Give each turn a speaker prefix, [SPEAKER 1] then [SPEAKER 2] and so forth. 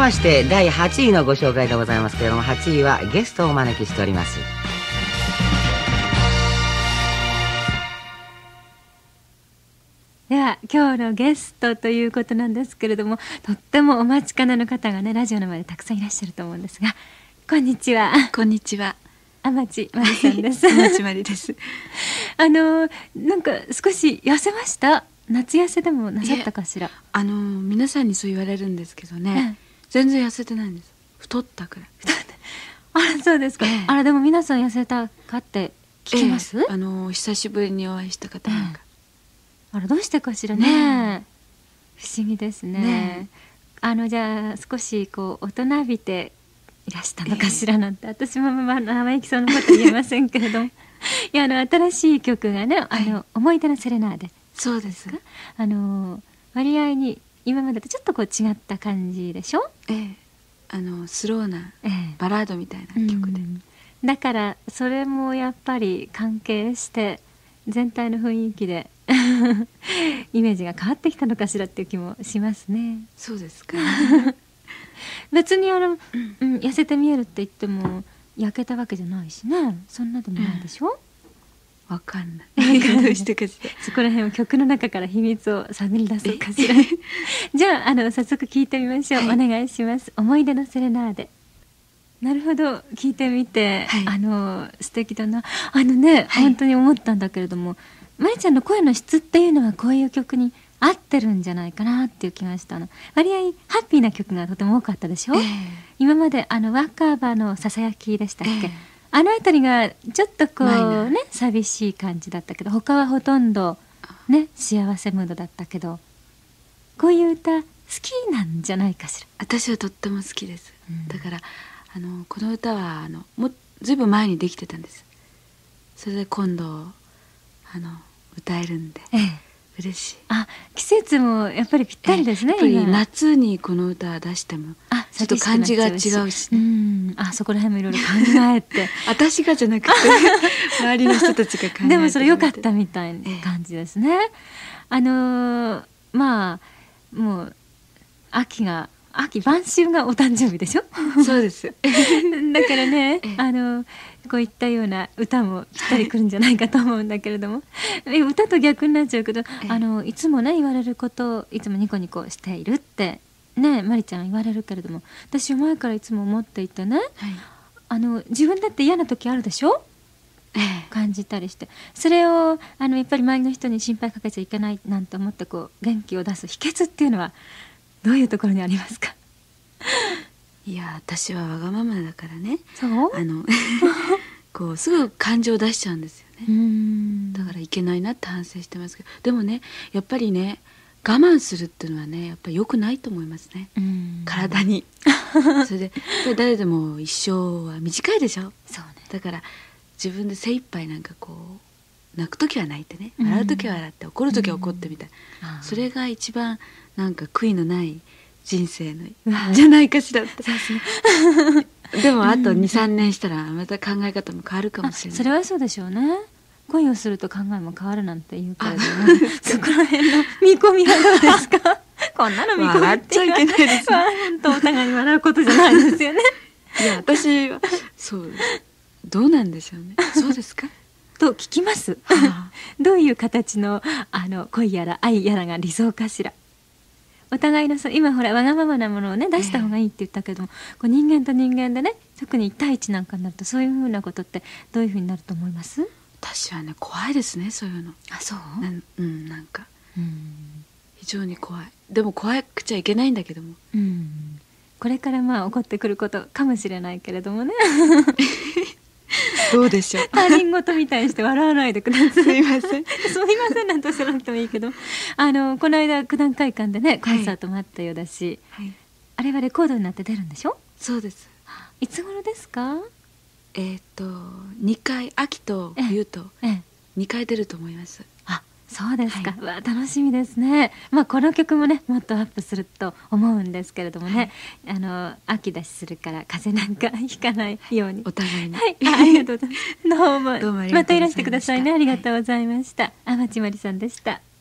[SPEAKER 1] まして第8位のご紹介でございますけれども、8位はゲストをお招きしております。
[SPEAKER 2] では今日のゲストということなんですけれども、とってもお待ちかねの方がね、ラジオの前でたくさんいらっしゃると思うんですが、こんにちは。
[SPEAKER 3] こんにちは。
[SPEAKER 2] 天地真理さんです。
[SPEAKER 3] 天地真理です。
[SPEAKER 2] なんか少し痩せました？夏痩せでもなさったかしら？
[SPEAKER 3] 皆さんにそう言われるんですけどね、全然痩せてないんです。太ったくらい。
[SPEAKER 2] あら、そうですか。あら、でも皆さん痩せたかって聞きます？
[SPEAKER 3] 久しぶりにお会いした方なんか、
[SPEAKER 2] あら、どうしてかしらね。不思議ですね。じゃあ少しこう大人びていらしたのかしらなんて、私も生意気そうなこと言えませんけれどもいや、新しい曲がね、思い出のセレナーデ。
[SPEAKER 3] そうですか。
[SPEAKER 2] 割合に今までとちょっとこう違った感じでしょ。
[SPEAKER 3] スローなバラードみたいな曲で、
[SPEAKER 2] だからそれもやっぱり関係して全体の雰囲気でイメージが変わってきたのかしらっていう気もしますね。
[SPEAKER 3] そうですか。
[SPEAKER 2] 別に痩せて見えるって言っても焼けたわけじゃないしね。そんなでもないでしょ。
[SPEAKER 3] わかんない。どうしてかしら。
[SPEAKER 2] そこら辺を曲の中から秘密を探り出そうかしら。じゃあ、早速聞いてみましょう。お願いします。思い出のセレナーデ。なるほど、聞いてみて、素敵だな。本当に思ったんだけれども、まりちゃんの声の質っていうのはこういう曲に合ってるんじゃないかなっていう気がしたの。割合ハッピーな曲がとても多かったでしょ。今まで若葉のささやきでしたっけ。あの辺りがちょっとこうね、寂しい感じだったけど、他はほとんどね、幸せムードだったけど、こういう歌好きなんじゃないかしら。
[SPEAKER 3] 私はとっても好きです。だからこの歌はもうずいぶん前にできてたんです。それで今度歌えるんで、嬉しい。
[SPEAKER 2] 季節もやっぱりぴったりですね。
[SPEAKER 3] やっぱり夏にこの歌出してもちょっと感じが違うしね。
[SPEAKER 2] そこら辺もいろいろ考えて
[SPEAKER 3] 私がじゃなくて周りの人たちが考えて。
[SPEAKER 2] でもそれ良かったみたいな感じですね。まあもう秋晩秋がお誕生日でしょ。
[SPEAKER 3] そうです。
[SPEAKER 2] だからね、こういったような歌もぴったりくるんじゃないかと思うんだけれども、歌と逆になっちゃうけど、いつもね言われることをいつもニコニコしているってね、まりちゃん言われるけれども、私は前からいつも思っていてね、自分だって嫌な時あるでしょ。感じたりして、それをやっぱり周りの人に心配かけちゃいけないなんて思ってこう元気を出す秘訣っていうのはどういうところにありますか？
[SPEAKER 3] いや、私はわがままだからね。
[SPEAKER 2] そう
[SPEAKER 3] こうすぐ感情を出しちゃうんですよね。だからいけないなって反省してますけど、でもね、やっぱりね、我慢するっていうのはね、やっぱり良くないと思いますね。体に。それで誰でも一生は短いでしょ。
[SPEAKER 2] そうね。
[SPEAKER 3] だから自分で精一杯なんかこう泣く時は泣いてね、笑う時は笑って、怒る時は怒ってみたいな、それが一番なんか悔いのない人生のじゃないかしらって。でもあと 2,3 年したらまた考え方も変わるかもしれない。
[SPEAKER 2] それはそうでしょうね。恋をすると考えも変わるなんて言うけれども、そこら辺の見込みはどうですか？こんなの見込み
[SPEAKER 3] 笑っちゃいけないですね。
[SPEAKER 2] 本当お互いに笑うことじゃないですよね。
[SPEAKER 3] いや、私はそうどうなんでしょうね。そうですか
[SPEAKER 2] と聞きます。どういう形の恋やら愛やらが理想かしら。お互いの今ほらわがままなものをね出した方がいいって言ったけども、こう人間と人間でね、特に1対1なんかになるとそういうふうなことってどういうふうになると思います？
[SPEAKER 3] 私はね、怖いですね、そういうの。
[SPEAKER 2] そう
[SPEAKER 3] なんか非常に怖い。でも怖くちゃいけないんだけども、
[SPEAKER 2] これから起こってくることかもしれないけれどもね。
[SPEAKER 3] どうでしょう。
[SPEAKER 2] 他人事みたいにして笑わないでください。
[SPEAKER 3] すいません。
[SPEAKER 2] すいませんなんておっしゃらなくてもいいけど、この間九段会館でねコンサートもあったようだし、あれはレコードになって出るんでしょ？
[SPEAKER 3] そうです。
[SPEAKER 2] いつ頃ですか
[SPEAKER 3] ？2回、秋と冬と2回出ると思います。
[SPEAKER 2] そうですか。楽しみですね。この曲もねもっとアップすると思うんですけれどもね、秋だしするから風邪なんかひかないように
[SPEAKER 3] お互いに。
[SPEAKER 2] ありがとうございます。どうもまたいらしてくださいね。ありがとうございました。天地真理さんでした。